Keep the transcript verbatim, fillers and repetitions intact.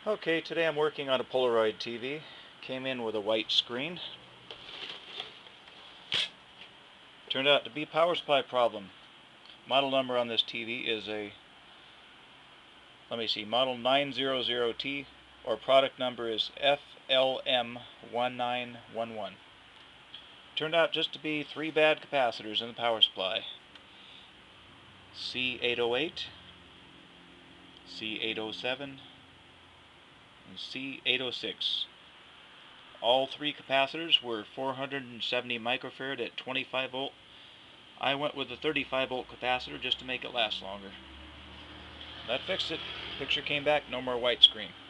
Okay, today I'm working on a Polaroid T V. Came in with a white screen. Turned out to be a power supply problem. Model number on this T V is a, let me see, model nine hundred T, or product number is F L M one nine one one. Turned out just to be three bad capacitors in the power supply. C eight oh eight, C eight oh seven, and C eight oh six. All three capacitors were four hundred seventy microfarad at twenty-five volt. I went with a thirty-five volt capacitor just to make it last longer. That fixed it. Picture came back, no more white screen.